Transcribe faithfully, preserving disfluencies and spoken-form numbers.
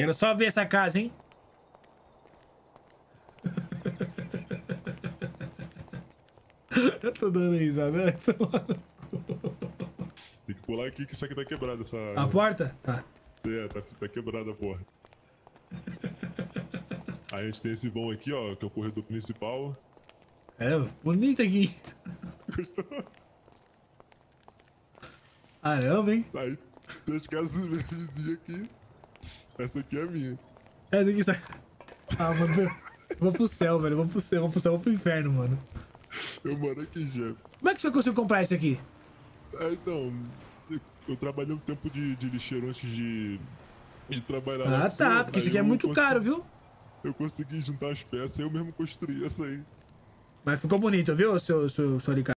Quero só ver essa casa, hein? Eu tô dando risada, né? Tem que pular aqui que isso aqui tá quebrado, essa... A porta? Tá. É, tá, tá quebrada a porta. Aí a gente tem esse vão aqui, ó, que é o corredor principal. É, bonito aqui. Gostou? Caramba, hein? Aí tem as casas dos meus vizinhos aqui. Essa aqui é a minha. Essa aqui sai. Ah, mano. Eu vou pro céu, velho. Eu vou pro céu, eu vou pro céu, eu vou pro inferno, mano. Eu moro aqui, chefe. Como é que você conseguiu comprar isso aqui? Ah, então, eu, eu trabalhei um tempo de, de lixeiro antes de, de trabalhar lá Ah, no tá. senhor, Porque isso aí aqui é eu muito consegui- caro, viu? Eu consegui juntar as peças e eu mesmo construí essa aí. Mas ficou bonito, viu, seu, seu, seu alicate?